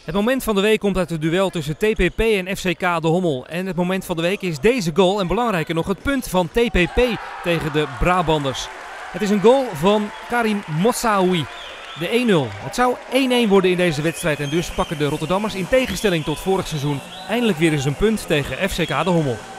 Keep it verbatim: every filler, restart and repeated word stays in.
Het moment van de week komt uit het duel tussen T P P en F C K De Hommel. En het moment van de week is deze goal en belangrijker nog het punt van T P P tegen de Brabanders. Het is een goal van Karim Moussaoui, de één nul. Het zou één één worden in deze wedstrijd en dus pakken de Rotterdammers in tegenstelling tot vorig seizoen eindelijk weer eens een punt tegen F C K De Hommel.